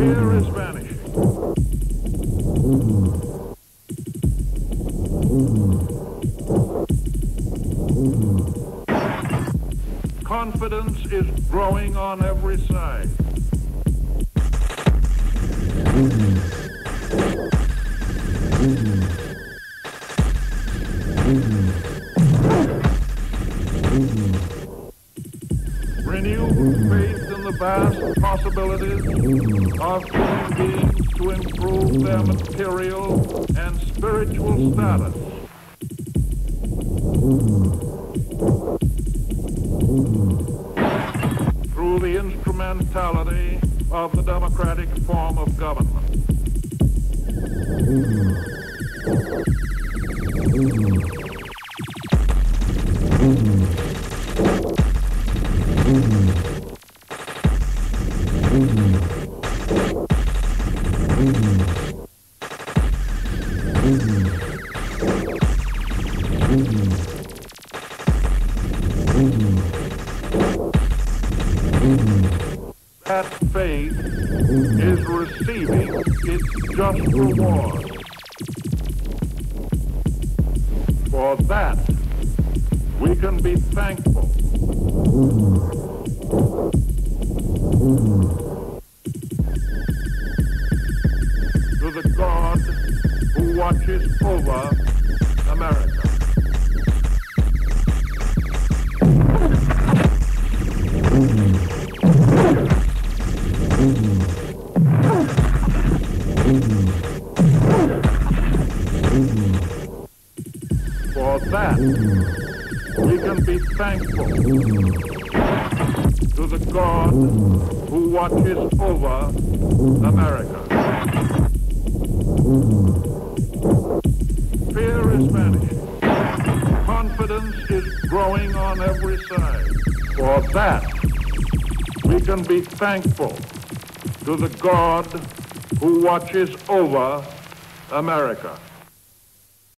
Fear is vanishing. Confidence is growing on every side. Renewed faith in the vast possibilities of human beings to improve their material and spiritual status. Through the instrumentality of the democratic form of government. That faith is receiving its just reward. For that, we can be thankful. To the God who watches over America. For that, we can be thankful to the God who watches over America. Fear is vanishing. Confidence is growing on every side. For that, we can be thankful to the God who watches over America.